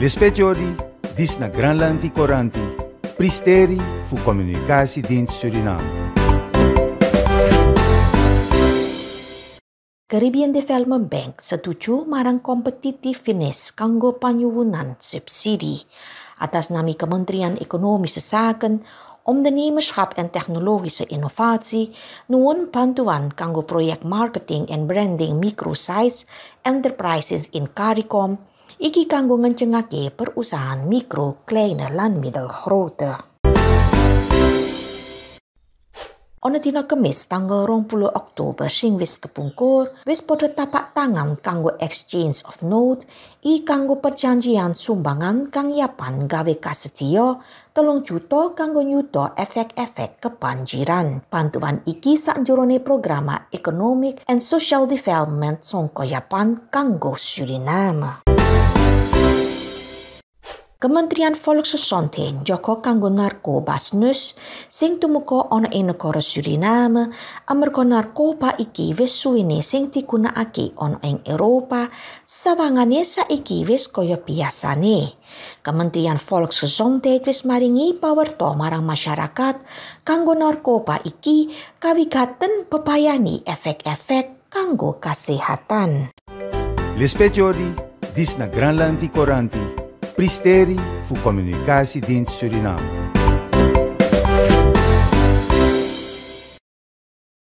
Lispetiori, dis na Granlandi Coranti, Pristeri fu Communicatiedienst Suriname. Caribbean Development Bank setuju marang kompetitiveness kanggo panyuwunan subsidi atas nama Kementerian Ekonomische Zaken, Ondernemerschap en Technologische Innovatie nuwun bantuan kanggo proyek marketing and branding micro-size enterprises in CARICOM iki kanggo ngencengake perusahaan mikro, kleine lan middelgrote. Ono dina Kemis tanggal 20 Oktober sing wis kepungkur, wis padha tapak tangan kanggo exchange of note kanggo perjanjian sumbangan kang yapan gawe kasetya 3 juta kanggo nyuda efek-efek kebanjiran. Bantuan iki sakjroning program Economic and Social Development saka Yapan kanggo Suriname. Kementerian Volksgezondheid Joko kanggo narkobasnus sing tumuka ana ing negara Suriname amarga narkoba iki wis suwene sing digunakake ana ing Eropa sawangane saiki wis kaya biasane. Kementerian Volksgezondheid wis maringi pawarta marang masyarakat kanggo narkoba iki kawigaten bepayani efek-efek kanggo kasehatan. Lispetiori, dis na Granlandi Coranti, Pristeri fu Communicatiedienst Suriname.